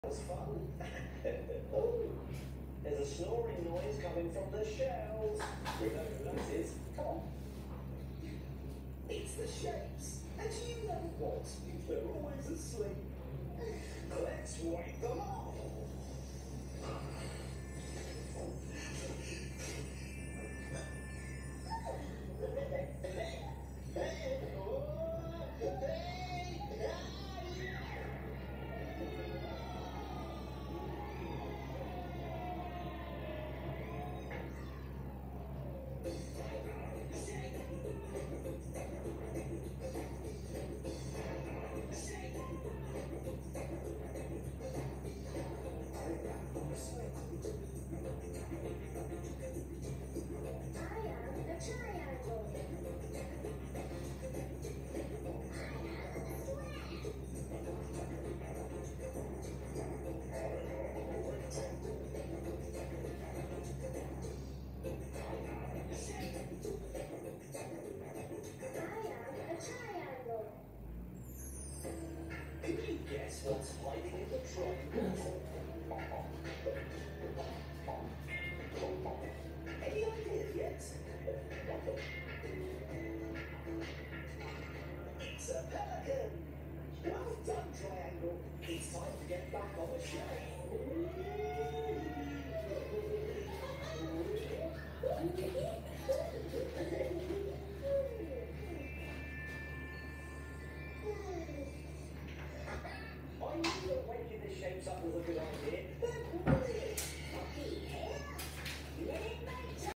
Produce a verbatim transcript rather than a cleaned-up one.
was fun. Oh, there's a snoring noise coming from the shells. Remember who that is? Come on. It's the shapes. And you know what? They're always asleep. Let's wake them up. Guess what's hiding in the triangle? Any ideas yet? It's a pelican! Well done, triangle. It's time to get back on the shelf.